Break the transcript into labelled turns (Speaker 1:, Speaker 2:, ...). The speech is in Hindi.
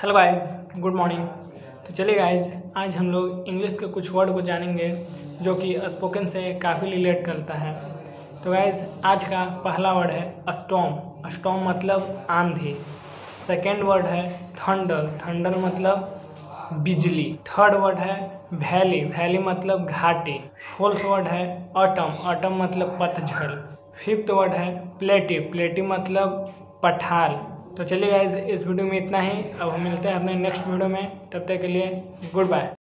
Speaker 1: Hello guys, good morning. तो चलिए गाइस, आज हम लोग इंग्लिश के कुछ वर्ड को जानेंगे जो कि स्पोकन से काफ़ी रिलेट करता है। तो गाइस, आज का पहला वर्ड है स्टॉर्म। स्टॉर्म मतलब आंधी। सेकेंड वर्ड है थंडर। थंडर मतलब बिजली। थर्ड वर्ड है वैली। वैली मतलब घाटी। फोर्थ वर्ड है ऑटम। ऑटम मतलब पतझड़। फिफ्थ वर्ड है प्लेटी। प्लेटी मतलब पठार। तो चलिए गाइज, इस वीडियो में इतना ही। अब हम मिलते हैं अपने नेक्स्ट वीडियो में। तब तक के लिए गुड बाय।